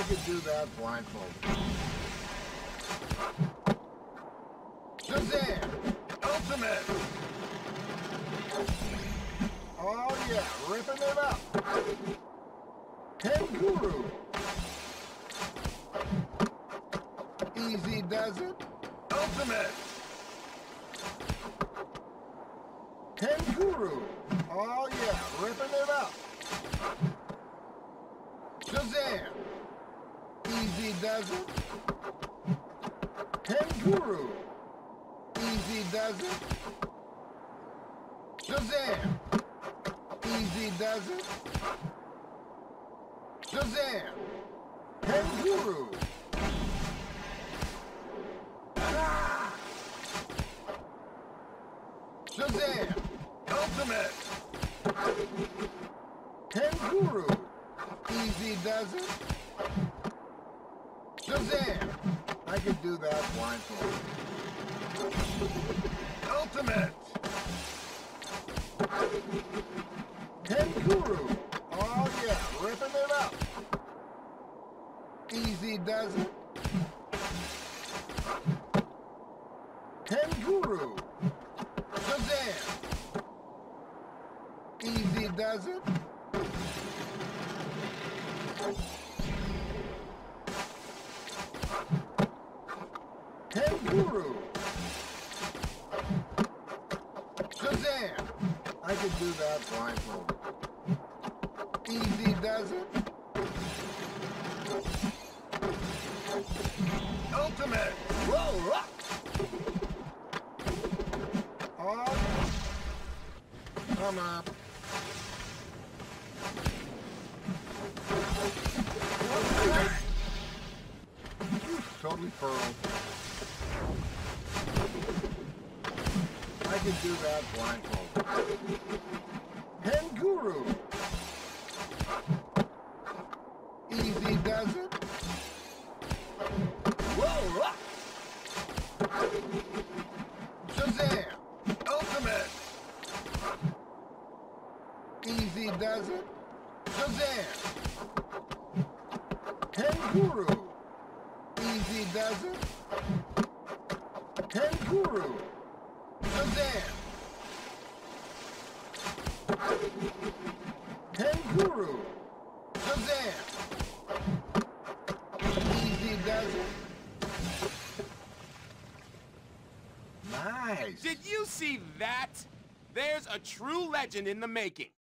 could do that blindfolded. Shazam! Ultimate! Oh yeah, ripping it up! Kanguru! Easy does it? Ultimate! Kanguru! Oh yeah, ripping it up! Shazam! Easy does it? Kanguru! Easy does it? Shazam! Easy does it? Shazam! Kanguru! Ah! Shazam! Ultimate! Kanguru! Easy does it? Shazam! I could do that blindfolded. Ultimate! Kanguru! Oh yeah, ripping it up! Easy does it? Kanguru! Shazam! Easy does it? Kanguru! Shazam! I could do that blindfolded. Easy does it? Ultimate! Whoa! Oh! Come on. Totally furled. I could do that blindfolded. Kanguru! Easy does it? Whoa! Shazam! Ultimate! Easy does it? Shazam! Kanguru! Easy does it? Kanguru! Shazam! Kanguru! Shazam! Easy does it? Nice! Did you see that? There's a true legend in the making.